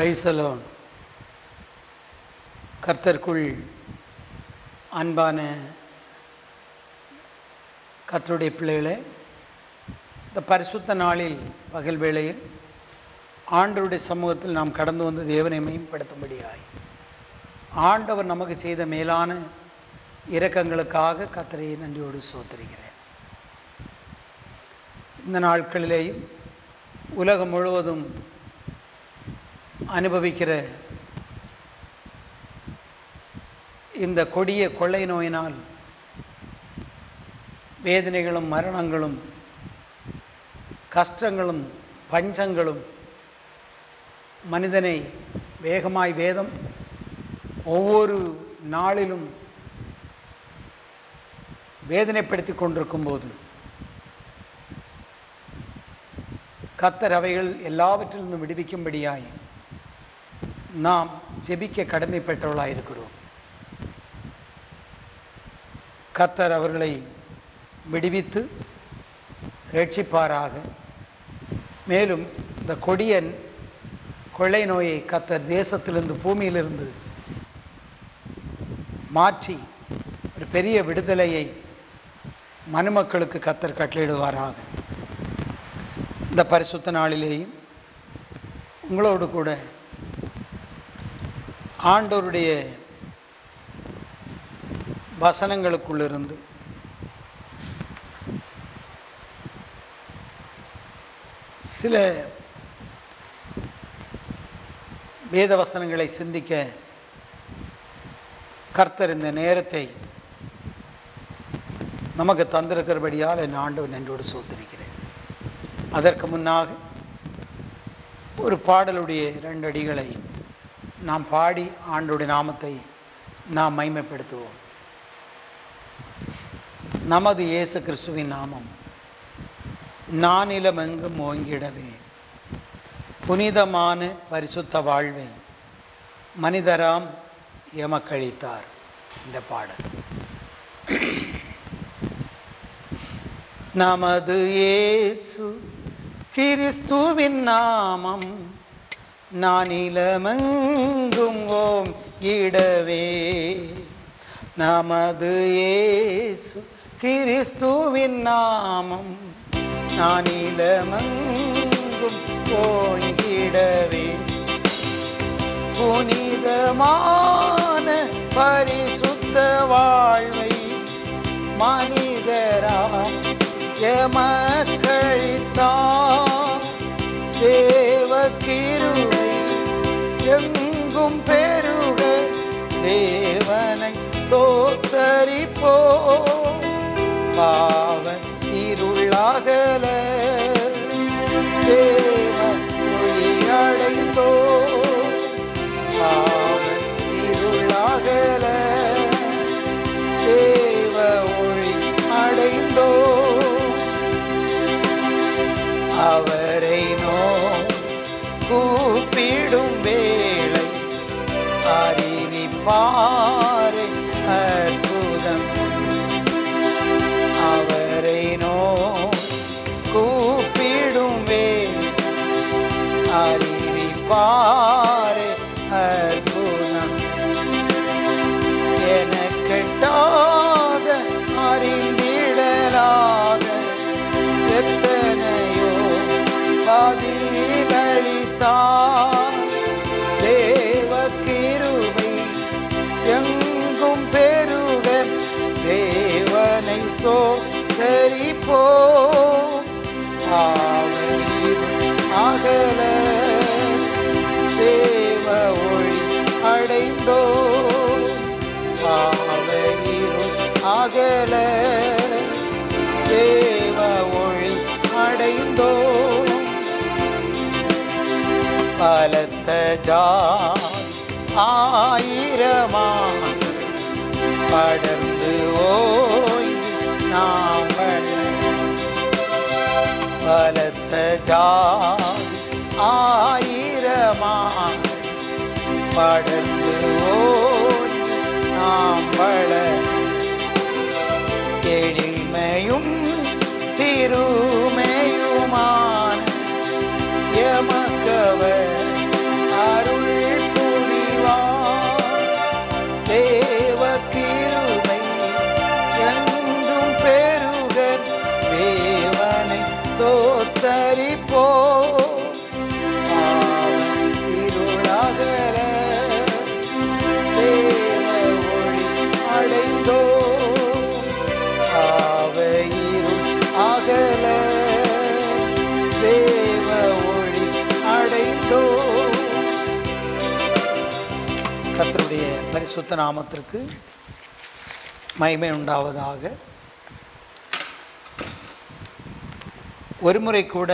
Praise the Lord. கர்த்தருக்குள் அன்பான கர்த்தருடைய பிள்ளைகளே, இந்த பரிசுத்த நாளில் பகல் வேளையில் ஆண்டவருடைய சமூகத்தில் நாம் கடந்து வந்து தேவனை மேம்படுத்தும்படியாய் ஆண்டவர் நமக்கு செய்த மேலான இரக்கங்களுக்காக கர்த்தரை நன்றியோடு ஸ்தோத்திரிக்கிறேன். இந்த நாட்களிலேயும் உலகம் முழுவதும் அனுபவிக்கிற இந்த கொடிய கொள்ளை நோயினால் வேதனைகளும் மரணங்களும் கஷ்டங்களும் பஞ்சங்களும் மனிதனை வேகமாய் வேதம் ஒவ்வொரு நாளிலும் வேதனைப்படுத்தி கொண்டிருக்கும் போது கர்த்தர் அவைகள் எல்லாவற்றிலிருந்தும் விடுவிக்கும்படியாய் நாம் ஜெபிக்க கடமைப்பட்டவர்களாக இருக்கிறோம். கர்த்தர் அவர்களை விடுவித்து ரட்சிப்பாராக. மேலும் இந்த கொடிய கொள்ளை நோயை கர்த்தர் தேசத்திலிருந்து பூமியிலிருந்து மாற்றி ஒரு பெரிய விடுதலையை மனுமக்களுக்கு கர்த்தர் கட்டளையிடுவாராக. இந்த பரிசுத்த நாளிலேயும் உங்களோடு கூட ஆண்டவருடைய வசனங்களுக்குள்ளிருந்து சில வேத வசனங்களை சிந்திக்க கர்த்தர் இந்த நேரத்தை நமக்கு தந்திருக்கிறபடியால் என் ஆண்டவர் நன்றோடு ஸ்தோத்திரிக்கிறேன். அதற்கு முன்னாக ஒரு பாடலுடைய 2 அடிகளை நாம் பாடி ஆண்டவருடைய நாமத்தை நாம் மகிமைப்படுத்துவோம். நமது இயேசு கிறிஸ்துவின் நாமம் நானிலமெங்கும் ஓங்கிடவே, புனிதமான பரிசுத்த வாழ்வை மனிதராம் எமக்களித்தார். இந்த பாடல் நமது இயேசு கிறிஸ்துவின் நாமம் நானிலமெங்கும் ஓங்கிடவே, நமது இயேசு கிறிஸ்துவின் நாமம் நானிலமெங்கும் ஓங்கிடவே, புனிதமான பரிசுத்த வாழ்வை மனிதராம் எமக்களித்தார். தேவ கிருபை எங்கும் பெருக தேவனை ஸ்தோத்தரிப்போம். பாவ இருளகல தேவ ஒளி அடைந்தோம். பாவ இருளகல தேவ ஒளி அடைந்தோம். அவரை கூப்பிடும் வேளை அறிவிப்பாரை அற்புதம். அவரை கூப்பிடும் வேளை அறிவிப்பாரை அற்புதம். எனக்கெட்டாத அறிந்திடலாத எத்தனையோ பதிலளித்தார். தேவ கிருபை எங்கும் பெருக தேவனை ஸ்தோத்தரிப்போம். அகல தேவ ஒளி அடைந்தோம். அகல தேவ ஒளி அடைந்தோம். பலத்த ஆயிரமான படர்ந்து ஓய்ந்து நாம் பலத்த ஆயிரமான படர்ந்து ஓய்ந்து நாம் எளிமையும் சிறுமையுமான எமக்கவர் அருள் கர்த்தருடைய பரிசுத்த நாமத்திற்கு மகிமை உண்டாவதாக. ஒருமுறை கூட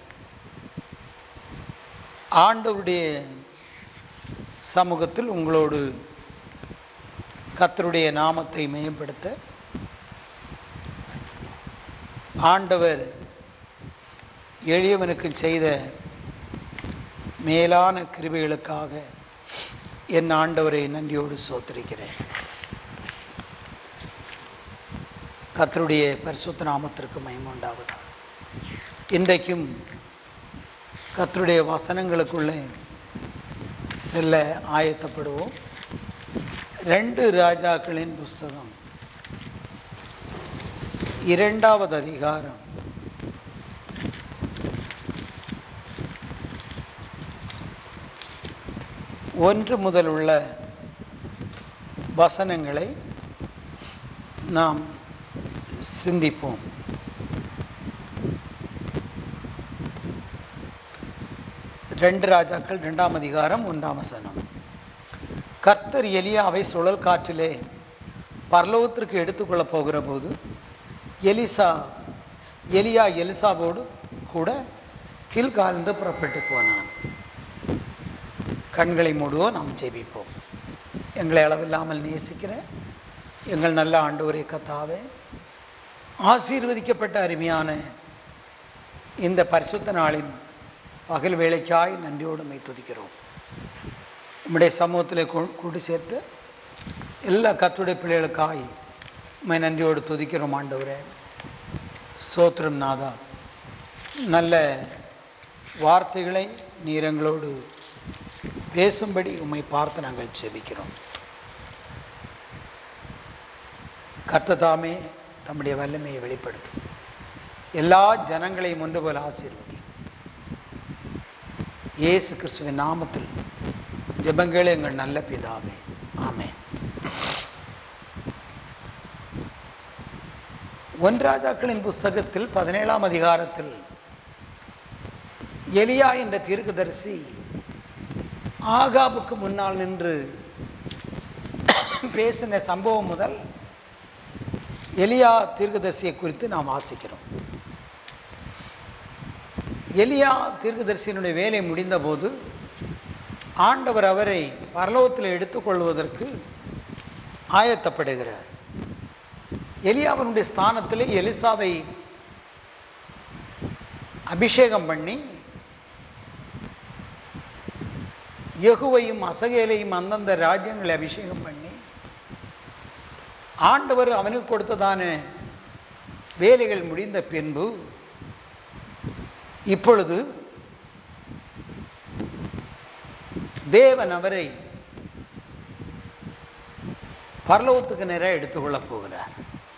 ஆண்டவருடைய சமூகத்தில் உங்களோடு கர்த்தருடைய நாமத்தை மேம்படுத்த ஆண்டவர் எளியவனுக்கு செய்த மேலான கிருபைகளுக்காக என் ஆண்டவரை நன்றியோடு ஸ்தோத்திரிக்கிறேன். கர்த்தருடைய பரிசுத்த நாமத்திற்கு மகிமை உண்டாவதாக. இன்றைக்கும் கர்த்தருடைய வசனங்களுக்குள்ளே செல்ல ஆயத்தப்படுவோம். 2 ராஜாக்களின் புஸ்தகம் 2வது அதிகாரம் 1 முதல் உள்ள வசனங்களை நாம் சிந்திப்போம். ராஜாக்கள் 2ஆம் அதிகாரம் 1ஆம் வசனம். கர்த்தர் எலியாவை சுழல் காற்றிலே பரலோகத்திற்கு எடுத்துக்கொள்ளப் போகிற போது எலியா எலிசாவோடு கூட கீழ்காழ்ந்து புறப்பட்டு போனான். கண்களை மூடுவோம், நாம் ஜெபிப்போம். எங்களை அளவில்லாமல் நேசிக்கிற எங்கள் நல்ல ஆண்டவரே கர்த்தாவே, ஆசீர்வதிக்கப்பட்ட அருமையான இந்த பரிசுத்த நாளின் பகல் வேளைக்காய் நன்றியோடு உம்மை துதிக்கிறோம். உம்முடைய சமூகத்தில் கூட்டி சேர்த்து எல்லா கர்த்தருடைய பிள்ளைகளுக்காய் உம்மை நன்றியோடு துதிக்கிறோம். ஆண்டவரே ஸ்தோத்திரம் நாதா, நல்ல வார்த்தைகளை நீர் எங்களோடு பேசும்படி உம்மை பார்த்து நாங்கள் ஜெபிக்கிறோம். கர்த்தர் தாமே தம்முடைய வல்லமையை வெளிப்படுத்தும். எல்லா ஜனங்களையும் ஒன்று போல ஆசீர்வதி. இயேசு கிறிஸ்துவின் நாமத்தில் ஜெபங்களே எங்கள் நல்ல பிதாவே, ஆமென். 1 ராஜாக்களின் புஸ்தகத்தில் 17ஆம் அதிகாரத்தில் எலியா என்ற தீர்க்கதரிசி ஆகாபுக்கு முன்னால் நின்று பேசின சம்பவம் முதல் எலியா தீர்க்கதரிசியை குறித்து நாம் வாசிக்கிறோம். எலியா தீர்க்கதரிசியினுடைய வேலை முடிந்தபோது ஆண்டவர் அவரை பரலோகத்தில் எடுத்துக்கொள்வதற்கு ஆயத்தப்படுகிறார். எலியாவினுடைய ஸ்தானத்திலே எலிசாவை அபிஷேகம் பண்ணி யெகூவையும் அசகேலையும் அந்தந்த ராஜ்யங்களை அபிஷேகம் பண்ணி ஆண்டவர் அவனுக்கு கொடுத்ததான வேலைகள் முடிந்த பின்பு இப்பொழுது தேவன் அவரை பரலோகத்துக்கு நேராக எடுத்துக்கொள்ளப் போகிறார்.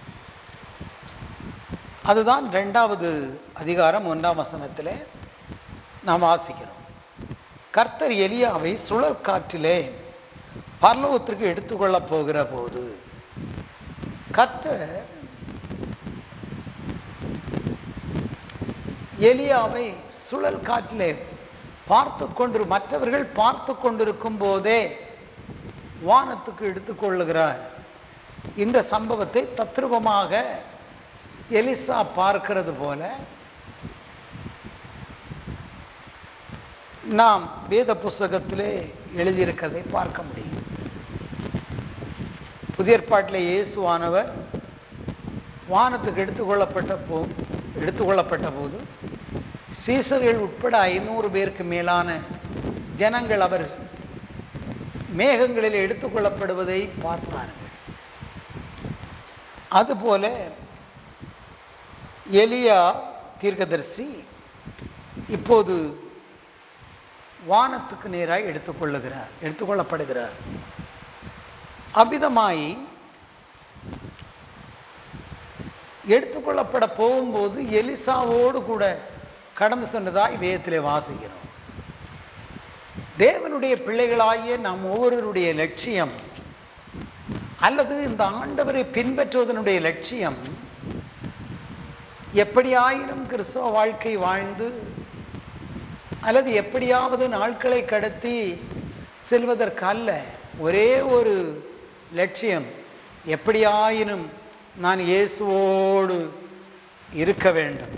அதுதான் 2வது அதிகாரம் 1ஆம் வசனத்திலே நாம் வாசிக்கிறோம். கர்த்தர் எலியாவை சுழல் காற்றிலே பரலோகத்திற்கு எடுத்துக்கொள்ளப் போகிற போது கர்த்தர் எலியாவை சுழல் காற்றிலே மற்றவர்கள் பார்த்து கொண்டிருக்கும் போதே வானத்துக்கு எடுத்துக்கொள்ளுகிறார். இந்த சம்பவத்தை தத்ரூபமாக எலிசா பார்க்கிறது போல நாம் வேத புஸ்தகத்திலே எழுதியிருக்கிறதை பார்க்க முடியும். புதிய ஏற்பாட்டிலே இயேசுவானவர் வானத்துக்கு எடுத்துக்கொள்ளப்பட்ட போது சீசர்கள் உட்பட 500 பேருக்கு மேலான ஜனங்கள் அவர் மேகங்களில் எடுத்துக்கொள்ளப்படுவதை பார்த்தார்கள். அதுபோல எலியா தீர்க்கதரிசி இப்போது வானத்துக்கு நேராக எடுத்துக்கொள்ளப்படுகிறார். அவ்விதமாய் எடுத்துக்கொள்ளப்பட போகும்போது எலிசாவோடு கூட கடந்து சென்றதாய் வேதத்திலே வாசிக்கிறோம். தேவனுடைய பிள்ளைகளாகிய நாம் ஒவ்வொருவருடைய லட்சியம் அல்லது இந்த ஆண்டவரை பின்பற்றுவதனுடைய லட்சியம் எப்படியாயினும் கிறிஸ்தவ வாழ்க்கை வாழ்ந்து அல்லது எப்படியாவது நாட்களை கடத்தி செல்வதற்கு அல்ல. ஒரே ஒரு லட்சியம், எப்படியாயினும் நான் இயேசுவோடு இருக்க வேண்டும்,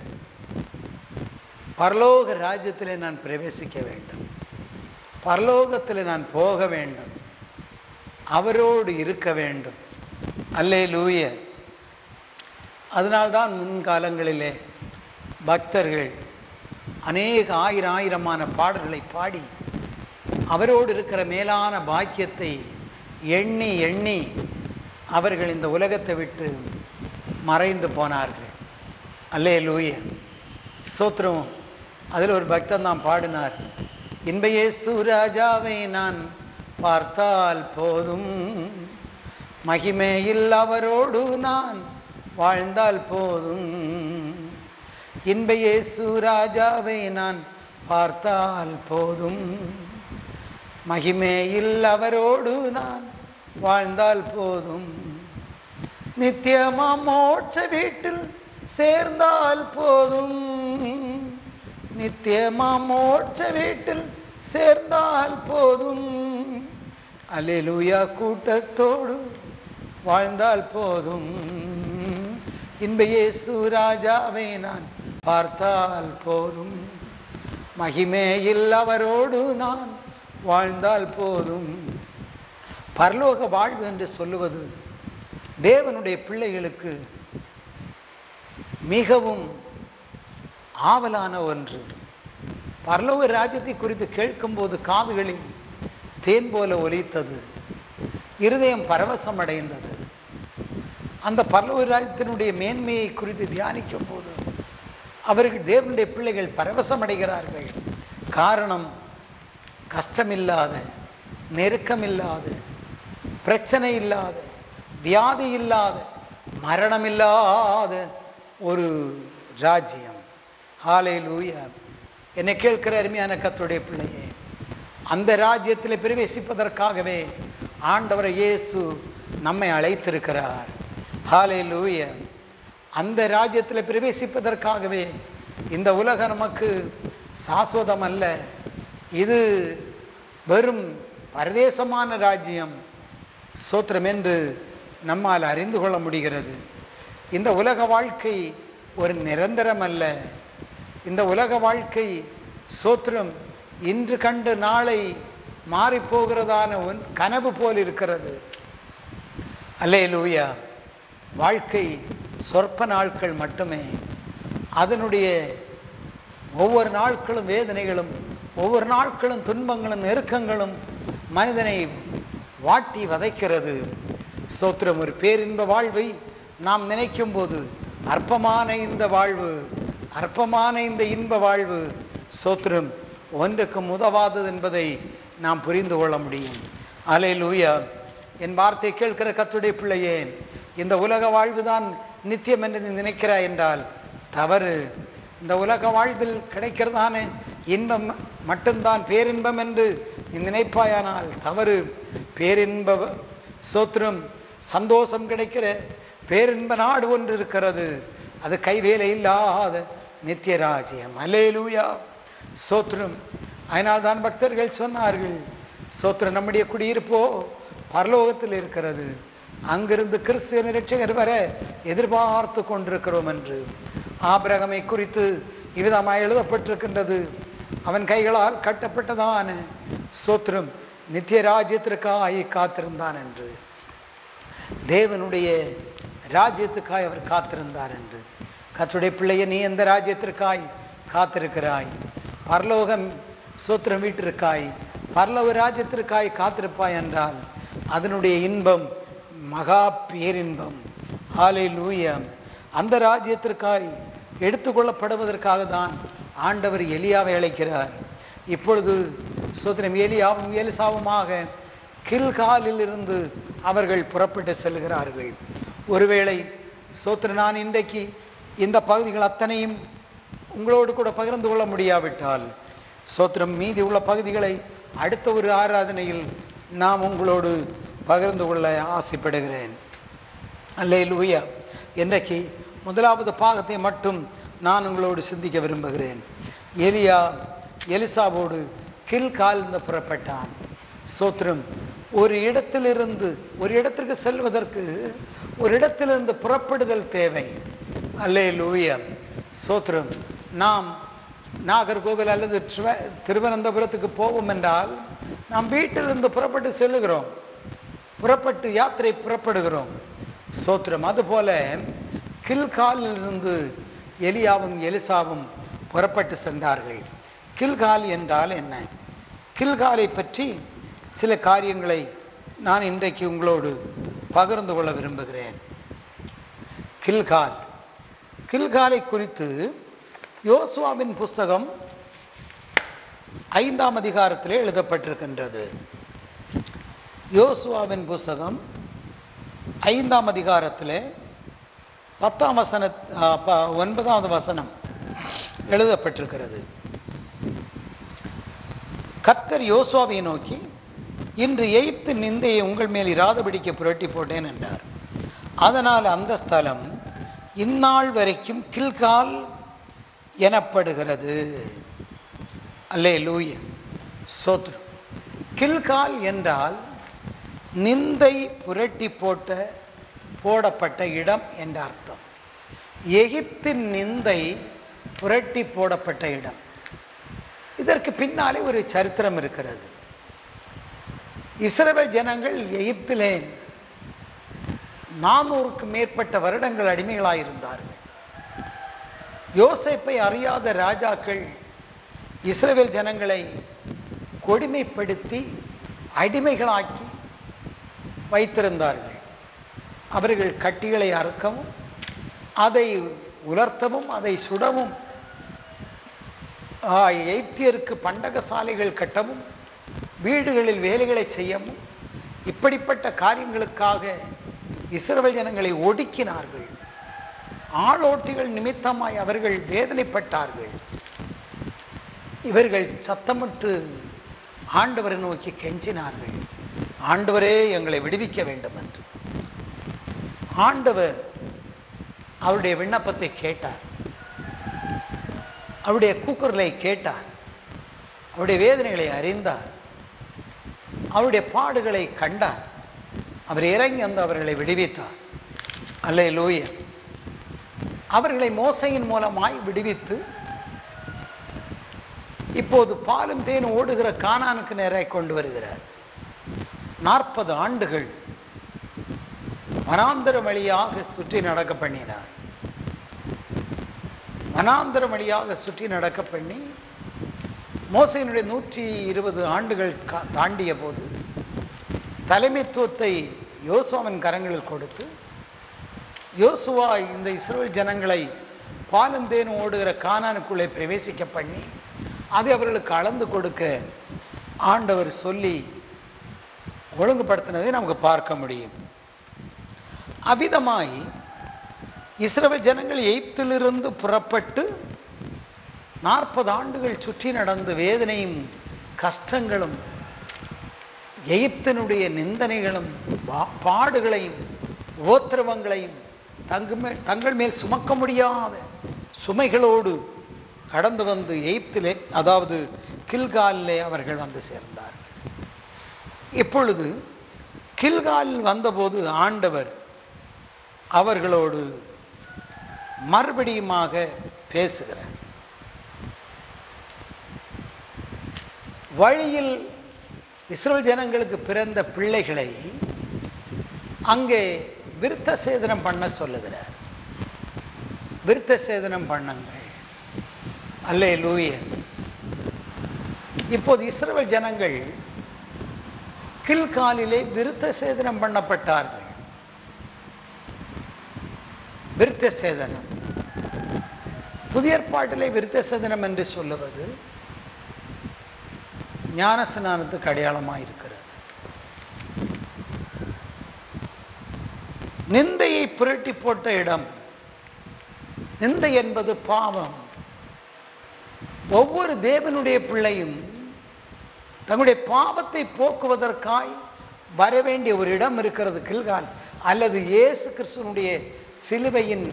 பரலோக ராஜ்யத்தில் நான் பிரவேசிக்க வேண்டும், பரலோகத்தில் நான் போக வேண்டும், அவரோடு இருக்க வேண்டும். அல்லேலூயா. அதனால்தான் முன்காலங்களிலே பக்தர்கள் அநேக ஆயிரமான பாடல்களை பாடி அவரோடு இருக்கிற மேலான பாக்கியத்தை எண்ணி எண்ணி அவர்கள் இந்த உலகத்தை விட்டு மறைந்து போனார்கள். அல்லேலூயா, ஸ்தோத்திரம். அதில் ஒரு பக்தன் தான் பாடினார், இன்ப இயேசு ராஜாவை நான் பார்த்தால் போதும், மகிமையில் அவரோடு நான் வாழ்ந்தால் போதும், இன்ப இயேசு ராஜாவை நான் பார்த்தால் போதும், மகிமையில் அவரோடு நான் வாழ்ந்தால் போதும், நித்தியமா மோட்ச வீட்டில் சேர்ந்தால் போதும், நித்தியமா மோட்ச வீட்டில் சேர்ந்தால் போதும், அல்லேலூயா கூட்டத்தோடு வாழ்ந்தால் போதும், இன்ப இயேசு ராஜாவை நான் பார்த்தால் போதும், மகிமையில் அவரோடு நான் வாழ்ந்தால் போதும். பரலோக வாழ்வு என்று சொல்லுவது தேவனுடைய பிள்ளைகளுக்கு மிகவும் ஆவலான ஒன்று. பரலோக ராஜ்யத்தை குறித்து கேட்கும்போது காதுகளில் தேன் போல ஒலித்தது, இருதயம் பரவசம் அடைந்தது. அந்த பரலோக ராஜ்யத்தினுடைய மேன்மையை குறித்து தியானிக்கும் போது அவர்கள் தேவனுடைய பிள்ளைகள் பரவசம் அடைகிறார்கள். காரணம், கஷ்டமில்லாத, நெருக்கமில்லாத, பிரச்சனை இல்லாத, வியாதி இல்லாத, மரணமில்லாத ஒரு ராஜ்யம். ஹல்லேலூயா. என்னை கேட்கிற அருமையான கர்த்தருடைய பிள்ளையே, அந்த ராஜ்யத்தில் பிரவேசிப்பதற்காகவே ஆண்டவர் இயேசு நம்மை அழைத்திருக்கிறார். ஹல்லேலூயா. அந்த ராஜ்யத்தில் பிரவேசிப்பதற்காகவே இந்த உலகம் நமக்கு சாஸ்வதம் அல்ல, இது வெறும் பரதேசமான ராஜ்யம். ஸ்தோத்திரம் என்று நம்மால் அறிந்து கொள்ள முடிகிறது. இந்த உலக வாழ்க்கை ஒரு நிரந்தரம் அல்ல. இந்த உலக வாழ்க்கை ஸ்தோத்திரம் இன்று கண்டு நாளை மாறிப்போகிறதான கனவு போல் இருக்கிறது. அல்லேலூயா. வாழ்க்கை சொற்ப நாட்கள் மட்டுமே. அதனுடைய ஒவ்வொரு நாட்களும் வேதனைகளும், ஒவ்வொரு நாட்களும் துன்பங்களும் நெருக்கங்களும் மனிதனை வாட்டி வதைக்கிறது. ஸ்தோத்திரம். ஒரு பேரின்ப வாழ்வை நாம் நினைக்கும் போது அற்பமான இந்த வாழ்வு, அற்பமான இந்த இன்ப வாழ்வு ஸ்தோத்திரம் ஒன்றுக்கும் உதவாதது என்பதை நாம் புரிந்து கொள்ள முடியும். அல்லேலூயா. என் வார்த்தை கேட்கிற கர்த்தருடைய பிள்ளையே, இந்த உலக வாழ்வு தான் நித்தியம் என்று நினைக்கிறாய் என்றால் தவறு. இந்த உலக வாழ்வில் கிடைக்கிறதான இன்பம் மட்டும்தான் பேரின்பம் என்று நினைப்பாயானால் தவறு. பேரின்ப ஸ்தோத்திரம் சந்தோஷம் கிடைக்கிற பேரின்ப நாடு ஒன்று இருக்கிறது. அது கைவேலை இல்லாத நித்திய ராஜ்யம். அல்லேலூயா. ஸ்தோத்திரம். அதனால் தான் பக்தர்கள் சொன்னார்கள், ஸ்தோத்திரம் நம்முடைய குடியிருப்போ பரலோகத்தில் இருக்கிறது, அங்கிருந்து கிறிஸ்துவின் இரட்சகர் வர எதிர்பார்த்து கொண்டிருக்கிறோம் என்று. ஆபிரகாமை குறித்து இவ்விதமாக எழுதப்பட்டிருக்கின்றது, அவன் கைகளால் கட்டப்பட்டதான ஸ்தோத்திரம் நித்திய ராஜ்யத்திற்காய் காத்திருந்தான் என்று. தேவனுடைய ராஜ்யத்துக்காய் அவர் காத்திருந்தார் என்று. கர்த்தருடைய பிள்ளையை, நீ எந்த ராஜ்யத்திற்காய் காத்திருக்கிறாய்? பரலோகம் ஸ்தோத்திரம் வீட்டிற்காய், பரலோக ராஜ்யத்திற்காய் காத்திருப்பாய் என்றால் அதனுடைய இன்பம் மகா பேரின்பம். ஹல்லேலூயா. அந்த ராஜ்யத்திற்காய் எடுத்துக்கொள்ளப்படுவதற்காக தான் ஆண்டவர் எலியாவை அழைக்கிறார். இப்பொழுது ஸ்தோத்திரம் எலியாவும் எலிசாவுமாக கில்காலில் இருந்து அவர்கள் புறப்பட்டு செல்கிறார்கள். ஒருவேளை ஸ்தோத்திரம் நான் இன்றைக்கு இந்த பகுதிகள் அத்தனையும் உங்களோடு கூட பகிர்ந்து கொள்ள முடியாவிட்டால் ஸ்தோத்திரம் மீதி உள்ள பகுதிகளை அடுத்த ஒரு ஆராதனையில் நாம் உங்களோடு பகிர்ந்து கொள்ள ஆசைப்படுகிறேன். அல்லேலூயா. இன்றைக்கு முதலாவது பாகத்தை மட்டும் நான் உங்களோடு சிந்திக்க விரும்புகிறேன். எலியா எலிசாவோடு கில்காலிருந்து புறப்பட்டான். ஸ்தோத்திரம். ஒரு இடத்திற்கு செல்வதற்கு ஒரு இடத்திலிருந்து புறப்படுதல் தேவை. அல்லேலூயா, ஸ்தோத்திரம். நாம் நாகர்கோவில் அல்லது திருவனந்தபுரத்துக்கு போவோம் என்றால் நாம் வீட்டிலிருந்து புறப்பட்டு செல்லுகிறோம், யாத்திரை புறப்படுகிறோம். ஸ்தோத்திரம். அதுபோல கில்காலிலிருந்து எலியாவும் எலிசாவும் புறப்பட்டு சென்றார்கள். கில்கால் என்றால் என்ன? கில்காலை பற்றி சில காரியங்களை நான் இன்றைக்கு உங்களோடு பகிர்ந்து கொள்ள விரும்புகிறேன். கில்காலை குறித்து யோசுவாவின் புஸ்தகம் 5ஆம் அதிகாரத்திலே எழுதப்பட்டிருக்கின்றது. யோசுவாவின் புஸ்தகம் 5ஆம் அதிகாரத்திலே 9வது வசனம் எழுதப்பட்டிருக்கிறது. கர்த்தர் யோசுவாவை நோக்கி, இன்று எகிப்து நிந்தையை உங்கள் மேல் இராதபடிக்கு புரட்டி போட்டேன் என்றார். அதனால் அந்த ஸ்தலம் இந்நாள் வரைக்கும் கில்கால் எனப்படுகிறது. அல்லேலூயா, ஸ்தோத்திரம். கில்கால் என்றால் நிந்தை புரட்டி போடப்பட்ட இடம் என்ற அர்த்தம். எகிப்தின் நிந்தை புரட்டி போடப்பட்ட இடம். இதற்கு பின்னாலே ஒரு சரித்திரம் இருக்கிறது. இஸ்ரவேல் ஜனங்கள் எகிப்திலே 400க்கும் மேற்பட்ட வருடங்கள் அடிமைகளாயிருந்தார்கள். யோசேப்பை அறியாத ராஜாக்கள் இஸ்ரவேல் ஜனங்களை கொடுமைப்படுத்தி அடிமைகளாக்கி வைத்திருந்தார்கள். அவர்கள் கட்டிகளை அறுக்கவும், அதை உலர்த்தவும், அதை சுடவும், எகிப்தியருக்கு பண்டக சாலைகள் கட்டவும், வீடுகளில் வேலைகளை செய்யவும், இப்படிப்பட்ட காரியங்களுக்காக இஸ்ரவேல் ஜனங்களை ஒடுக்கினார்கள். ஆளோட்டிகள் நிமித்தமாய் அவர்கள் வேதனைப்பட்டார்கள். இவர்கள் சத்தமிட்டு ஆண்டவரை நோக்கி கெஞ்சினார்கள், ஆண்டவரே எங்களை விடுவிக்க வேண்டும் என்று. ஆண்டவர் அவருடைய விண்ணப்பத்தை கேட்டார், அவருடைய கூக்குரலை கேட்டார், அவருடைய வேதனைகளை அறிந்தார், அவருடைய பாடுகளை கண்டார். அவர் இறங்கி வந்து அவர்களை விடுவித்தார். அல்லேலூயா. அவர்களை மோசையின் மூலமாய் விடுவித்து இப்போது பாலும் தேன் ஓடுகிற கானானுக்கு நேராக கொண்டு வருகிறார். 40 ஆண்டுகள் வனாந்தரம் வழியாக சுற்றி நடக்க பண்ணினார். வனாந்தரம் வழியாக சுற்றி நடக்க பண்ணி மோசையினுடைய 120 ஆண்டுகள் தாண்டிய போது தலைமைத்துவத்தை யோசுவாவின் கரங்களில் கொடுத்து, யோசுவா இந்த இஸ்ரவேல் ஜனங்களை பாலும் தேனும் ஓடுகிற கானானுக்குள்ளே பிரவேசிக்க பண்ணி அதை அவர்களுக்கு அளந்து கொடுக்க ஆண்டவர் சொல்லி ஒழுங்குபடுத்தினதை நமக்கு பார்க்க முடியும். அவ்விதமாய் இஸ்ரவேல் ஜனங்கள் எகிப்திலிருந்து புறப்பட்டு 40 ஆண்டுகள் சுற்றி நடந்து வேதனையும் கஷ்டங்களும் எகிப்தினுடைய நிந்தனைகளும் பாடுகளையும் உபத்திரவங்களையும் தங்கள் மேல் சுமக்க முடியாத சுமைகளோடு கடந்து வந்து எகிப்திலே, அதாவது கில்காலிலே அவர்கள் வந்து சேர்ந்தார்கள். இப்பொழுது கில்காலில் வந்தபோது ஆண்டவர் அவர்களோடு மறுபடியுமாக பேசுகிறார். வழியில் இஸ்ரவேல் ஜனங்களுக்கு பிறந்த பிள்ளைகளை அங்கே விருத்த சேதனம் பண்ண சொல்லுகிறார். விருத்த சேதனம் பண்ணுங்கள். அல்லேலூயா. இப்போது இஸ்ரவேல் ஜனங்கள் கில்காலிலே விருத்த சேதனம் பண்ணப்பட்டார்கள். விருத்த சேதனம் புதிய ஏற்பாட்டிலே விருத்த சேதனம் என்று சொல்லுவது ஞானஸ்நானத்துக்கு அடையாளமாக இருக்கிறது. நிந்தையை புரட்டி போட்ட இடம். நிந்தை என்பது பாவம். ஒவ்வொரு தேவனுடைய பிள்ளையும் தங்களுடைய பாவத்தை போக்குவதற்காய் வரவேண்டிய ஒரு இடம் இருக்கிறது, கில்கால், அல்லது இயேசு கிறிஸ்துவனுடைய சிலுவையின்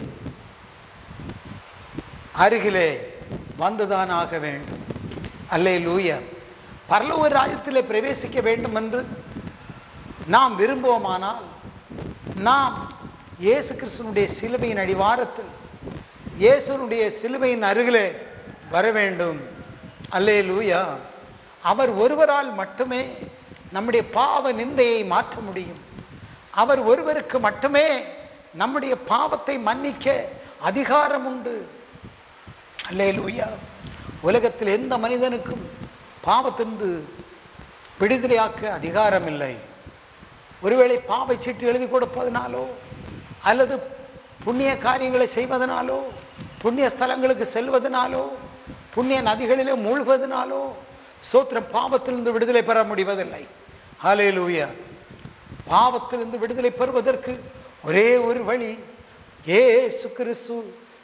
அருகிலே வந்துதான் ஆக வேண்டும். அல்லேலூயா. பரலோக ராஜ்யத்திலே பிரவேசிக்க வேண்டும் என்று நாம் விரும்புவோமானால் நாம் இயேசு கிறிஸ்துனுடைய சிலுவையின் அடிவாரத்தில் இயேசுனுடைய சிலுவையின் அருகிலே வர வேண்டும். அல்லேலூயா. அவர் ஒருவரால் மட்டுமே நம்முடைய பாவ நிந்தையை மாற்ற முடியும். அவர் ஒருவருக்கு மட்டுமே நம்முடைய பாவத்தை மன்னிக்க அதிகாரம் உண்டு. அல்லேலூயா. உலகத்தில் எந்த மனிதனுக்கும் பாவத்திலிருந்து விடுதலையாக்க அதிகாரம் இல்லை. ஒருவேளை பாவை சீட்டு எழுதி கொடுப்பதனாலோ அல்லது புண்ணிய காரியங்களை செய்வதனாலோ புண்ணிய ஸ்தலங்களுக்கு செல்வதனாலோ புண்ணிய நதிகளிலே மூழ்குவதனாலோ சோத்திரம் பாவத்திலிருந்து விடுதலை பெற முடிவதில்லை. ஹல்லேலூயா. பாவத்திலிருந்து விடுதலை பெறுவதற்கு ஒரே ஒரு வழி, இயேசு கிறிஸ்து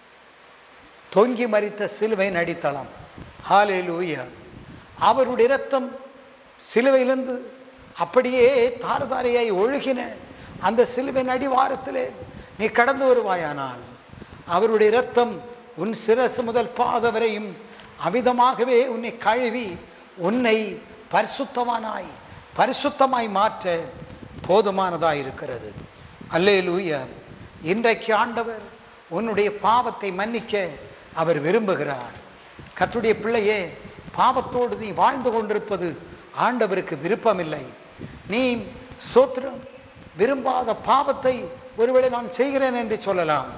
தொங்கி மரித்த சிலுவையின் அடித்தளம். ஹல்லேலூயா. அவருடைய இரத்தம் சிலுவையிலிருந்து அப்படியே தாரதாரியாய் ஒழுகின அந்த சிலுவையின் அடிவாரத்திலே நீ கடந்து வருவாயானால் அவருடைய இரத்தம் உன் சிரசு முதல் பாத வரையும் அமிதமாகவே உன்னை கழுவி உன்னை பரிசுத்தமாய் மாற்ற போதுமானதாய் இருக்கிறது. அல்லேலூயா. இன்றைக்கு ஆண்டவர் உன்னுடைய பாவத்தை மன்னிக்க அவர் விரும்புகிறார். கர்த்தருடைய பிள்ளையே, பாவத்தோடு நீ வாழ்ந்து கொண்டிருப்பது ஆண்டவருக்கு விருப்பமில்லை. நீ சோத்திரம் விரும்பாத பாவத்தை ஒருவேளை நான் செய்கிறேன் என்று சொல்லலாம்.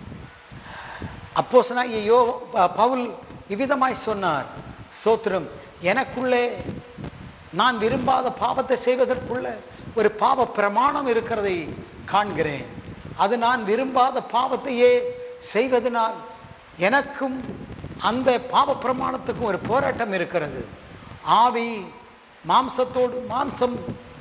அப்போஸ்தலனாகிய பவுல் இவ்விதமாய் சொன்னார், சோத்திரம் எனக்குள்ளே நான் விரும்பாத பாவத்தை செய்வதற்குள்ள ஒரு பாவ பிரமாணம் இருக்கிறதை காண்கிறேன். அது நான் விரும்பாத பாவத்தையே செய்வதனால் எனக்கும் அந்த பாவ பிரமாணத்துக்கும் ஒரு போராட்டம் இருக்கிறது. ஆவி மாம்சத்தோடு மாம்சம்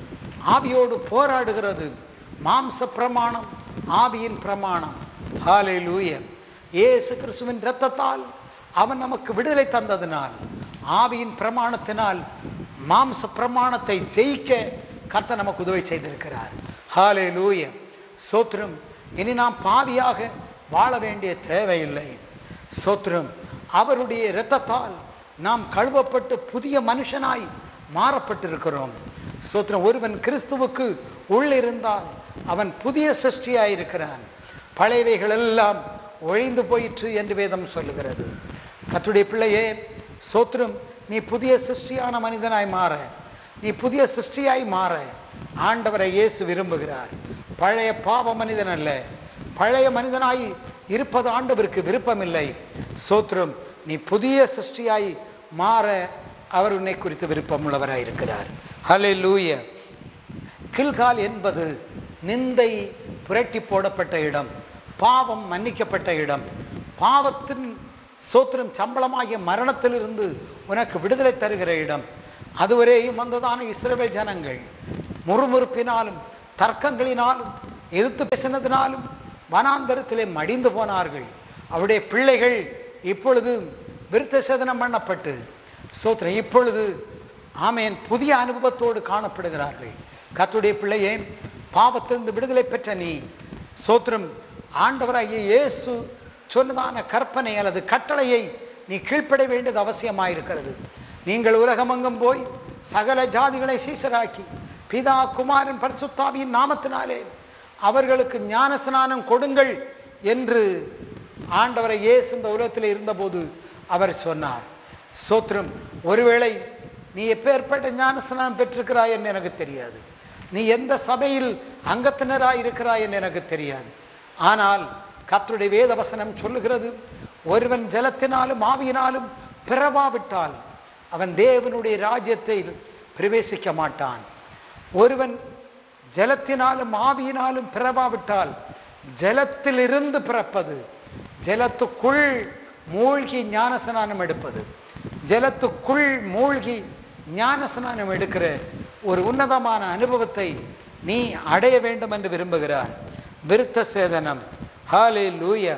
ஆவியோடு போராடுகிறது. மாம்ச பிரமாணம் ஆவியின் பிரமாணம். ஹல்லேலூயா. இயேசு கிறிஸ்துவின் இரத்தத்தால் அவன் நமக்கு விடுதலை தந்ததினால் ஆவியின் பிரமாணத்தினால் மாம்ச பிரமாணத்தை ஜெயிக்க கர்த்தர் நமக்கு உதவி செய்திருக்கிறார். ஹல்லேலூயா. சோத்திரம். இனி நாம் பாவியாக வாழ வேண்டிய தேவையில்லை. சோத்திரம். அவருடைய இரத்தத்தால் நாம் கழுவப்பட்டு புதிய மனுஷனாய் மாறப்பட்டிருக்கிறோம். சோத்திரம். ஒருவன் கிறிஸ்துவுக்கு உள்ளிருந்தால் அவன் புதிய சிருஷ்டியாயிருக்கிறான். பழையவைகள் எல்லாம் ஒழிந்து போயிற்று என்று வேதம் சொல்லுகிறது. கர்த்தருடைய பிள்ளையே, சோத்திரம், நீ புதிய சிருஷ்டியான மனிதனாய் மாற, நீ புதிய சிருஷ்டியாய் மாற ஆண்டவரை இயேசு விரும்புகிறார். பழைய பாவ மனிதன் அல்ல, பழைய மனிதனாய் இருப்பது ஆண்டவருக்கு விருப்பமில்லை. சோத்திரம். நீ புதிய சிருஷ்டியாய் மாற அவர் உன்னை குறித்து விருப்பம் உள்ளவராய் இருக்கிறார். ஹல்லேலூயா. கில்கால் என்பது நிந்தை புரட்டி போடப்பட்ட இடம், பாவம் மன்னிக்கப்பட்ட இடம். பாவத்தின் சோத்திரம் சம்பளமாகிய மரணத்திலிருந்து உனக்கு விடுதலை தருகிற இடம். அதுவரையும் வந்ததான இஸ்ரவேல் ஜனங்கள் முறுமுறுப்பினாலும் தர்க்கங்களினாலும் எதிர்த்து பேசினதினாலும் வனாந்தரத்திலே மடிந்து போனார்கள். அவருடைய பிள்ளைகள் இப்பொழுது விருத்த சேதனம் பண்ணப்பட்டு சோத்திரம் இப்பொழுது ஆமேன் புதிய அனுபவத்தோடு காணப்படுகிறார்கள். கர்த்தருடைய பிள்ளையே, பாவத்திலிருந்து விடுதலை பெற்ற நீ சோத்திரம் ஆண்டவராகிய இயேசு சொன்னதான கற்பனை அல்லது கட்டளையை நீ கீழ்ப்பட வேண்டியது அவசியமாயிருக்கிறது. நீங்கள் உலகமெங்கும் போய் சகல ஜாதிகளை சீசராக்கி பிதா குமாரன் பரிசுத்தாவியின் நாமத்தினாலே அவர்களுக்கு ஞானஸ்நானம் கொடுங்கள் என்று ஆண்டவரை இயேசு இந்த உலகத்தில் இருந்தபோது அவர் சொன்னார். சோத்திரம். ஒருவேளை நீ எப்பேற்பட்ட ஞானஸ்நானம் பெற்றிருக்கிறாய் என்று எனக்கு தெரியாது, நீ எந்த சபையில் அங்கத்தினராய் இருக்கிறாய் என்று எனக்கு தெரியாது. ஆனால் கர்த்தருடைய வேத வசனம் சொல்லுகிறது, ஒருவன் ஜலத்தினாலும் ஆவியினாலும் பிறவாவிட்டால் அவன் தேவனுடைய ராஜ்யத்தை பிரவேசிக்க மாட்டான். ஒருவன் ஜலத்தினாலும் ஆவியினாலும் பிறவாவிட்டால் ஜலத்திலிருந்து பிறப்பது, ஜலத்துக்குள் மூழ்கி ஞானஸ்நானம் எடுப்பது, ஜலத்துக்குள் மூழ்கி ஞானஸ்நானம் எடுக்கிற ஒரு உன்னதமான அனுபவத்தை நீ அடைய வேண்டும் என்று விரும்புகிறார். விருத்த சேதனம். ஹல்லேலூயா.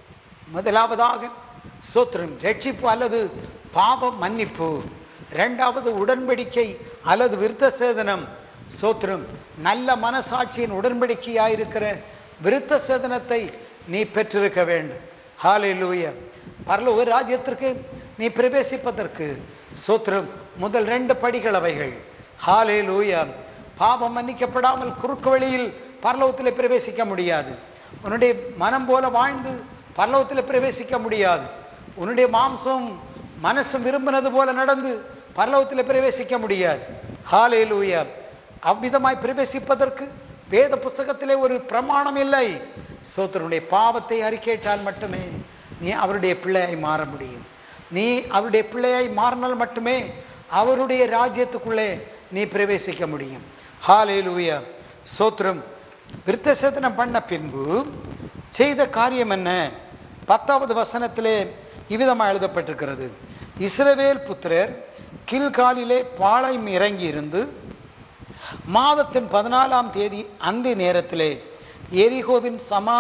முதலாவதாக சோத்திரம் ரட்சிப்பு அல்லது பாவ மன்னிப்பு. இரண்டாவது உடன்படிக்கை அல்லது விருத்த சேதனம். சோத்திரம் நல்ல மனசாட்சியின் உடன்படிக்கையாயிருக்கிற விருத்த சேதனத்தை நீ பெற்றிருக்க வேண்டும். ஹல்லேலூயா. பரலோக ராஜ்யத்திற்கு நீ பிரவேசிப்பதற்கு சோத்திரம் முதல் 2 படிகள் அவைகள். ஹல்லேலூயா. பாவம் மன்னிக்கப்படாமல் குறுக்கு வழியில் பரலோகத்தில் பிரவேசிக்க முடியாது. உன்னுடைய மனம் போல வாழ்ந்து பரலோகத்தில் பிரவேசிக்க முடியாது. உன்னுடைய மாம்சம் மனசும் விரும்பினது போல நடந்து பரலோகத்தில் பிரவேசிக்க முடியாது. ஹல்லேலூயா. அவ்விதமாய் பிரவேசிப்பதற்கு வேத புஸ்தகத்திலே ஒரு பிரமாணம் இல்லை. சோதரனுடைய பாவத்தை அறிக்கையிட்டால் மட்டுமே நீ அவருடைய பிள்ளையாய் மாற முடியும். நீ அவருடைய பிள்ளையாய் மாறினால் மட்டுமே அவருடைய ராஜ்யத்துக்குள்ளே நீ பிரவேசிக்க முடியும். ஹல்லேலூயா. சோத்திரம். விருத்தசேதனம் பண்ண பின்பு செய்த காரியம் என்ன? 10வது வசனத்திலே இவ்விதமாக எழுதப்பட்டிருக்கிறது. இஸ்ரவேல் புத்திரர் கில்காலிலே பாளையம் இறங்கி இருந்து மாதத்தின் 14ஆம் தேதி அந்த நேரத்திலே எரிகோவின்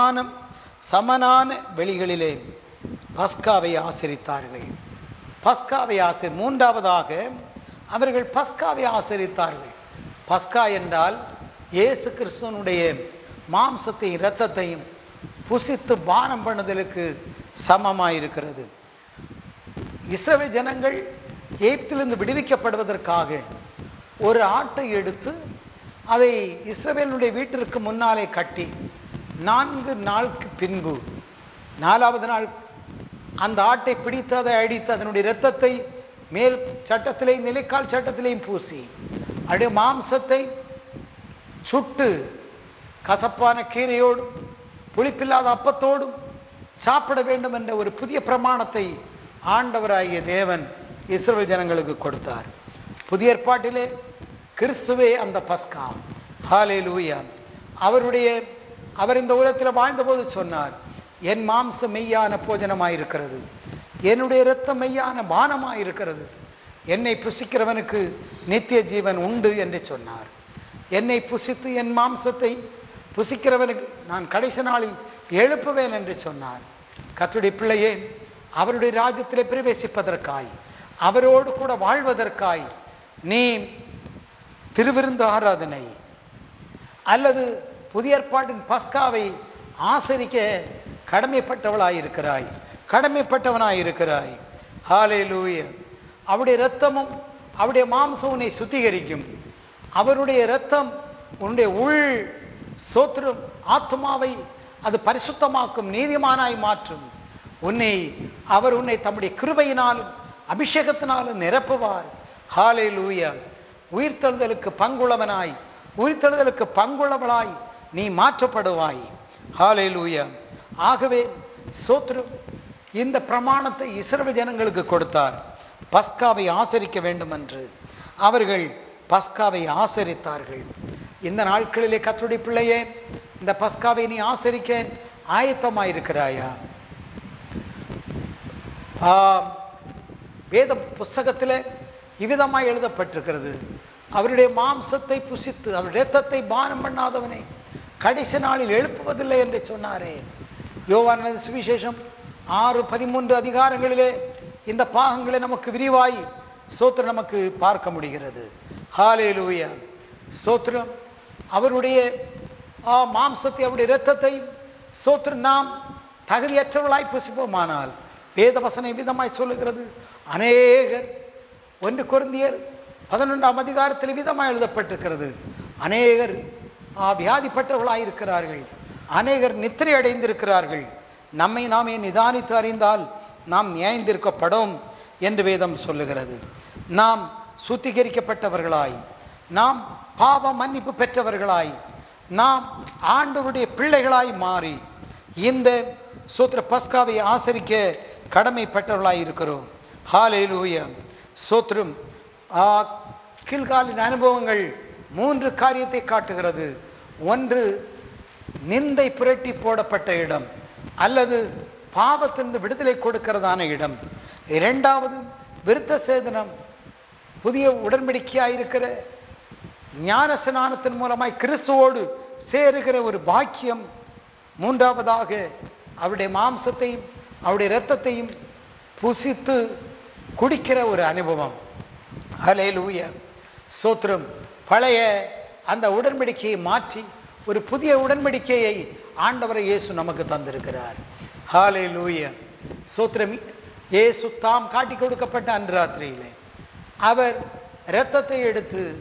சமனான வெளிகளிலே பஸ்காவை ஆசரித்தார்கள். பஸ்காவை மூன்றாவதாக அவர்கள் பஸ்காவை ஆசரித்தார்கள். பஸ்கா என்றால் இயேசு கிறிஸ்துவனுடைய மாம்சத்தையும் இரத்தத்தையும் புசித்து பானம் பண்ணுதலுக்கு சமமாயிருக்கிறது. இஸ்ரவேல் ஜனங்கள் எகிப்திலிருந்து விடுவிக்கப்படுவதற்காக ஒரு ஆட்டை எடுத்து அதை இஸ்ரவேலுடைய வீட்டிற்கு முன்னாலே கட்டி 4 நாளுக்கு பின்பு 4வது நாள் அந்த ஆட்டை பிடித்து அதை அடித்து அதனுடைய இரத்தத்தை மேல் சட்டத்திலேயும் நிலைக்கால் சட்டத்திலேயும் பூசி அப்படியே மாம்சத்தை சுட்டு கசப்பான கீரையோடும் புளிப்பில்லாத அப்பத்தோடும் சாப்பிட வேண்டும் என்ற ஒரு புதிய பிரமாணத்தை ஆண்டவராகிய தேவன் இஸ்ரவேல் ஜனங்களுக்கு கொடுத்தார். புதிய ஏற்பாட்டிலே கிறிஸ்துவே அந்த பஸ்கா. ஹல்லேலூயா. அவர் இந்த உலகத்தில் வாழ்ந்தபோது சொன்னார், என் மாம்சம் மெய்யான போஜனமாயிருக்கிறது, என்னுடைய இரத்தம் மெய்யான பானமாயிருக்கிறது, என்னை புசிக்கிறவனுக்கு நித்திய ஜீவன் உண்டு என்று சொன்னார். என்னை புசித்து என் மாம்சத்தை புசிக்கிறவனுக்கு நான் கடைசி நாளில் எழுப்புவேன் என்று சொன்னார். கர்த்தருடைய பிள்ளையே, அவருடைய ராஜ்யத்திலே பிரவேசிப்பதற்காய் அவரோடு கூட வாழ்வதற்காய் நீ திருவிருந்து ஆராதனை அல்லது புதிய ஏற்பாட்டின் பஸ்காவை ஆசரிக்க கடமைப்பட்டவனாயிருக்கிறாய். ஹல்லேலூயா. அவருடைய இரத்தமும் அவருடைய மாம்சம் உன்னை சுத்திகரிக்கும். அவருடைய இரத்தம் உன்னுடைய சோத்திரம் ஆத்மாவை அது பரிசுத்தமாக்கும், நீதிமானாய் மாற்றும். அவர் உன்னை தம்முடைய கிருபையினாலும் அபிஷேகத்தினாலும் நிரப்புவார். ஹல்லேலூயா. உயிர்த்தெழுதலுக்கு பங்குள்ளவளாய் நீ மாற்றப்படுவாய். ஹல்லேலூயா. ஆகவே சோத்திரம் இந்த பிரமாணத்தை இஸ்ரவேல் ஜனங்களுக்கு கொடுத்தார். பஸ்காவை ஆசரிக்க வேண்டும் என்று அவர்கள் பஸ்காவை ஆசரித்தார்கள். இந்த நாட்களிலே கர்த்தருடைய பிள்ளையே, இந்த பஸ்காவை நீ ஆசரிக்க ஆயத்தமாயிருக்கிறாயா? வேத புஸ்தகத்தில் இவ்விதமாய் எழுதப்பட்டிருக்கிறது, அவருடைய மாம்சத்தை புசித்து அவருடைய இரத்தத்தை பானம் பண்ணாதவனை கடைசி நாளில் எழுப்புவதில்லை என்று சொன்னாரே. யோவான் சுவிசேஷம் 6-13 அதிகாரங்களிலே இந்த பாகங்களை நமக்கு விரிவாய் சோத்திரம் நமக்கு பார்க்க முடிகிறது. ஹல்லேலூயா. சோத்திரம். அவருடைய மாம்சத்தை அவருடைய இரத்தத்தை சோத்திரம் நாம் தகுதியற்றவர்களாய் புசிப்போமானால் வேத வசனம் விதமாய் சொல்லுகிறது. அநேகர் 1 கொரிந்தியர் 11ஆம் அதிகாரத்தில் விதமாய் எழுதப்பட்டிருக்கிறது. அநேகர் வியாதிப்பட்டவர்களாயிருக்கிறார்கள், அநேகர் நித்திரை அடைந்திருக்கிறார்கள். நம்மை நாமே நிதானித்து அறிந்தால் நாம் நியாயந்திருக்கப்படும் என்று வேதம் சொல்லுகிறது. நாம் சுத்திகரிக்கப்பட்டவர்களாய், நாம் பாவ மன்னிப்பு பெற்றவர்களாய், நாம் ஆண்டவருடைய பிள்ளைகளாய் மாறி இந்த சோத்திர பஸ்காவை ஆசரிக்க கடமைப்பட்டவர்களாய் இருக்கிறோம். ஹல்லேலூயா. சோத்திரம். கில்காலின் அனுபவங்கள் 3 காரியத்தை காட்டுகிறது. ஒன்று, நிந்தை புரட்டி போடப்பட்ட இடம் அல்லது பாவத்திலிருந்து விடுதலை கொடுக்கிறதான இடம். 2வது, விருத்த சேதனம், புதிய உடன்படிக்கையாயிருக்கிற ஞான ஸ்நானத்தின் மூலமாய் கிறிஸ்துவோடு சேருகிற ஒரு பாக்கியம். 3வதாக, அவருடைய மாம்சத்தையும் அவருடைய இரத்தத்தையும் புசித்து குடிக்கிற ஒரு அனுபவம். ஹல்லேலூயா. சோத்திரம். பழைய அந்த உடன்படிக்கையை மாற்றி ஒரு புதிய உடன்படிக்கையை ஆண்டவர் இயேசு நமக்கு தந்திருக்கிறார். ஹல்லேலூயா. சோத்திரம். இயேசு தாம் காட்டி கொடுக்கப்பட்ட அன்று ராத்திரியிலே அவர் இரத்தத்தை எடுத்து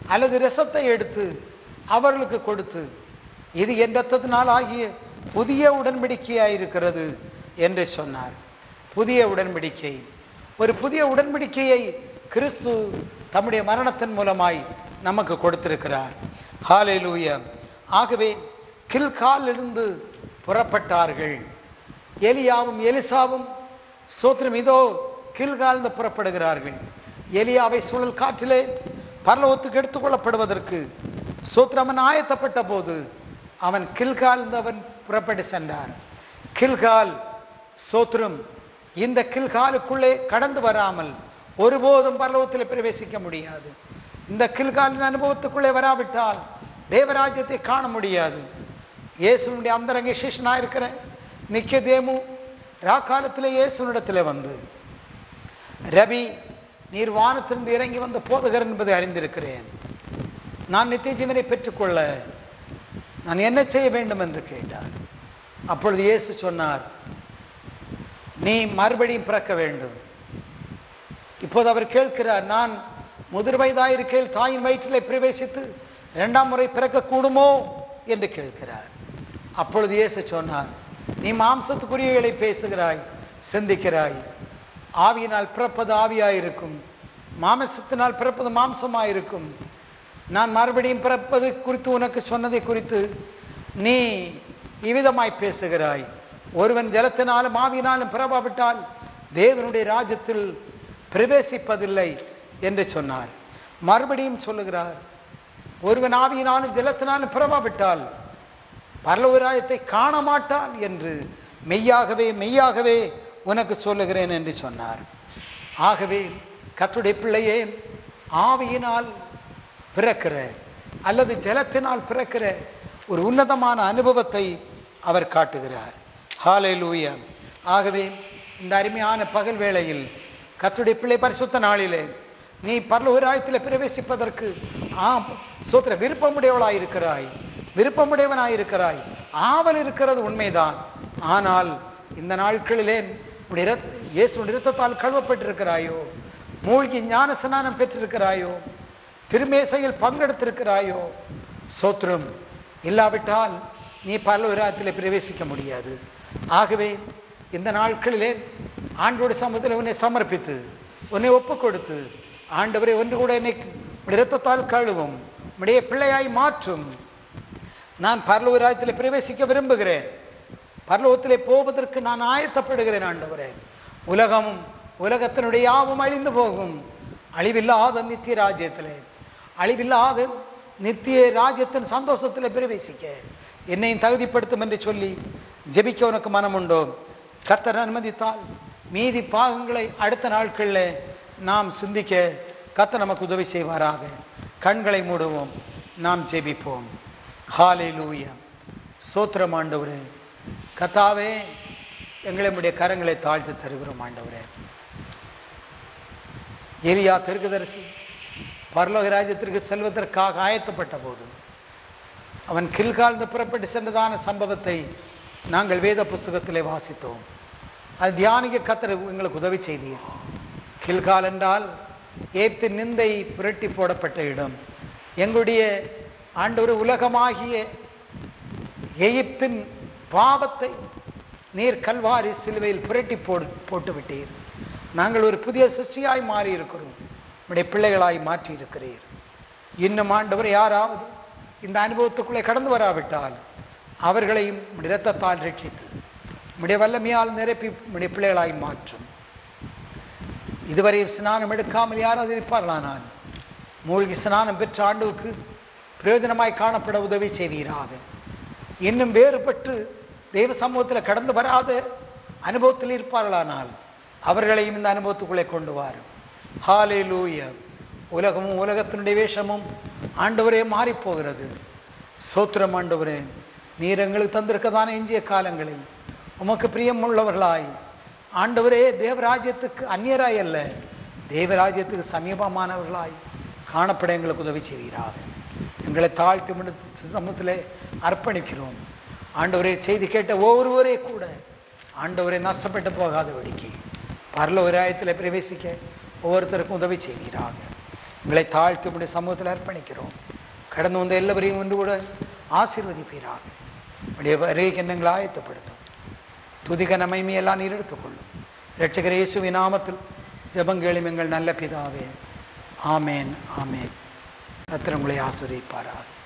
அல்லது ரசத்தை எடுத்து அவர்களுக்கு கொடுத்து, இது என் இரத்தத்தினால் ஆகிய புதிய உடன்படிக்கையாயிருக்கிறது என்று சொன்னார். புதிய உடன்படிக்கை, ஒரு புதிய உடன்படிக்கையை கிறிஸ்து தம்முடைய மரணத்தின் மூலமாய் நமக்கு கொடுத்திருக்கிறார். ஹல்லேலூயா. ஆகவே கில்காலிலிருந்து புறப்பட்டார்கள். எலியாவும் எலிசாவும் சோத்திரம் இதோ கில்காலிருந்து புறப்படுகிறார்கள். எலியாவை சுழல் காற்றிலே பரலோகத்துக்கு எடுத்துக்கொள்ளப்படுவதற்கு சோத்திரமன் ஆயத்தப்பட்ட போது அவன் கில்காலிருந்து அவன் புறப்பட்டு சென்றார். கில்கால் சோத்திரம், இந்த கில்காலுக்குள்ளே கடந்து வராமல் ஒருபோதும் பரலோகத்தில் பிரவேசிக்க முடியாது. இந்த கில்காலின் அனுபவத்துக்குள்ளே வராவிட்டால் தேவராஜ்யத்தை காண முடியாது. இயேசுனுடைய அந்தரங்க சிஷ்யனாக இருக்கிற நிக்கதேமு ராக்காலத்தில் இயேசுனிடத்தில் வந்து, ரபி, நீர் வானத்திலிருந்து இறங்கி வந்த போதகர் என்பதை அறிந்திருக்கிறேன். நான் நித்திய ஜீவனை பெற்றுக்கொள்ள நான் என்ன செய்ய வேண்டும் என்று கேட்டார். அப்பொழுது இயேசு சொன்னார், நீ மறுபடியும் பிறக்க வேண்டும். இப்போது அவர் கேட்கிறார், நான் முதிர் வயதாயிருக்கையில் தாயின் வயிற்றிலே பிரவேசித்து 2ஆம் முறை பிறக்கக்கூடுமோ என்று கேட்கிறார். அப்பொழுது இயேசு சொன்னார், நீ மாம்சத்துக்குரியவைகளை பேசுகிறாய், சிந்திக்கிறாய். ஆவியினால் பிறப்பது ஆவியாயிருக்கும், மாம்சத்தினால் பிறப்பது மாம்சமாயிருக்கும். நான் மறுபடியும் பிறப்பது குறித்து உனக்கு சொன்னதை குறித்து நீ இவ்விதமாய் பேசுகிறாய். ஒருவன் ஜலத்தினாலும் ஆவியினாலும் பிறவாவிட்டால் தேவனுடைய ராஜ்யத்தில் பிரவேசிப்பதில்லை என்று சொன்னார். மறுபடியும் சொல்லுகிறார், ஒருவன் ஆவியினாலும் ஜலத்தினாலும் பிறவாவிட்டால் பரலோக ராஜ்யத்தை காண மாட்டான் என்று மெய்யாகவே மெய்யாகவே உனக்கு சொல்லுகிறேன் என்று சொன்னார். ஆகவே கர்த்தருடைய பிள்ளையே, ஆவியினால் பிறக்கிற அல்லது ஜலத்தினால் பிறக்கிற ஒரு உன்னதமான அனுபவத்தை அவர் காட்டுகிறார். ஹல்லேலூயா. ஆகவே இந்த அருமையான பகல் வேளையில் கர்த்தருடைய பிள்ளை பரிசுத்த நாளிலே நீ பரலோக ராஜ்யத்தில் பிரவேசிப்பதற்கு சோத்திர விருப்பமுடையவளாயிருக்கிறாய், விருப்பமுடையவனாயிருக்கிறாய், ஆவல் இருக்கிறது உண்மைதான். ஆனால் இந்த நாட்களிலே இயேசுவின் இரத்தத்தால் கழுவப்பட்டிருக்கிறாயோ, மூழ்கி ஞான ஸ்நானம் பெற்றிருக்கிறாயோ, திருமேசையில் பங்கெடுத்திருக்கிறாயோ, சோத்திரம் இல்லாவிட்டால் நீ பரலோக ராஜ்யத்தில் பிரவேசிக்க முடியாது. ஆகவே இந்த நாட்களிலே ஆண்டவருடைய சமூகத்தில் உன்னை சமர்ப்பித்து உன்னை ஒப்பு கொடுத்து, ஆண்டவரை ஒன்று கூட என்னை இரத்தத்தால் கழுவும், உடைய பிள்ளையாய் மாற்றும். நான் பரலோக ராஜ்யத்தில் பிரவேசிக்க விரும்புகிறேன், பரலோகத்திலே போவதற்கு நான் ஆயத்தப்படுகிறேன். ஆண்டவரே, உலகமும் உலகத்தினுடைய யாவும் அழிந்து போகும், அழிவில்லாத நித்திய ராஜ்யத்திலே, அழிவில்லாத நித்திய ராஜ்யத்தின் சந்தோஷத்தில் பிரவேசிக்க என்னையும் தகுதிப்படுத்தும் என்று சொல்லி ஜெபிக்க உனக்கு மனம் உண்டோ? கர்த்தர் அனுமதித்தால் மீதி பாகங்களை அடுத்த நாட்களில் நாம் சிந்திக்க கர்த்தர் நமக்கு உதவி செய்வாராக. கண்களை மூடுவோம், நாம் ஜெபிப்போம். ஹல்லேலூயா. ஸ்தோத்திரம் ஆண்டவரே. கர்த்தாவே, எங்களை உம்முடைய கரங்களை தாழ்த்தி தருகிறோம். ஆண்டவரே, எலியா தீர்க்கதரிசி பரலோக ராஜ்யத்திற்கு செல்வதற்காக ஆயத்தப்பட்ட போது அவன் கில்காலிருந்து புறப்பட்டு சென்றதான சம்பவத்தை நாங்கள் வேத புஸ்தகத்திலே வாசித்தோம். அது தியானிக்க கர்த்தர் எங்களுக்கு உதவி செய்தீர். கில்கால் என்றால் எகிப்தின் நிந்தை புரட்டி போடப்பட்ட இடம். எங்களுடைய ஆண்டவர் உலகமாகிய எகிப்தின் பாவத்தை நீர் கல்வாரி சிலுவையில் புரட்டி போட்டு விட்டீர். நாங்கள் ஒரு புதிய சிருஷ்டியாய் மாறி இருக்கிறோம், உம்முடைய பிள்ளைகளாய் மாற்றி இருக்கிறீர். இன்னும் ஆண்டவர் யாராவது இந்த அனுபவத்துக்குள்ளே கடந்து வராவிட்டால் அவர்களையும் உம்முடைய இரத்தத்தால் ரட்சித்து உம்முடைய வல்லமையால் நிரப்பி உம்முடைய பிள்ளைகளாய் மாற்றும். இதுவரை ஸ்நானம் எடுக்காமல் யாராவது இருப்பார்களானால் மூழ்கி ஸ்நானம் பெற்ற ஆண்டுவுக்கு பிரயோஜனமாய் காணப்பட உதவி செய்வீராக. இன்னும் வேறுபட்டு தெய்வ சமூகத்தில் கடந்து வராத அனுபவத்தில் இருப்பார்களானால் அவர்களையும் இந்த அனுபவத்துக்குள்ளே கொண்டு வாரும். ஹல்லேலூயா. உலகமும் உலகத்தினுடைய வேஷமும் ஆண்டவரே மாறிப்போகிறது. ஸ்தோத்திரம் ஆண்டவரே. நீர் எங்களுக்கு தந்திருக்கதான எஞ்சிய காலங்களில் உமக்கு பிரியம் உள்ளவர்களாய் ஆண்டவரே, தேவராஜ்யத்துக்கு அந்நியராய் அல்ல, தேவராஜ்யத்துக்கு சமீபமானவர்களாய் காணப்பட எங்களுக்கு உதவி செய்வீராக. எங்களை தாழ்த்தி சமூகத்திலே அர்ப்பணிக்கிறோம். ஆண்டவரே, செய்தி கேட்ட ஒவ்வொருவரே கூட ஆண்டவரே நஷ்டப்பட்டு போகாத வடிக்கு பரலோக ராஜ்யத்தில் பிரவேசிக்க ஒவ்வொருத்தருக்கும் உதவி செய்வீராக. உங்களை தாழ்த்தி உடைய சமூகத்தில் அர்ப்பணிக்கிறோம். கடந்து வந்த எல்லாவரையும் ஒன்று கூட ஆசீர்வதிப்பீராக. உடைய வருகைக்கு எண்ணங்களை ஆயத்தப்படுத்தும். துதிக நமைமையெல்லாம் நீர் எடுத்துக்கொள்ளும். இரட்சகர் இயேசுவின் நாமத்தில் ஜெபங்கேளும் எங்கள் நல்ல பிதாவே. ஆமேன் ஆமேன். கர்த்தர் உங்களை ஆசீர்வதிப்பாராக.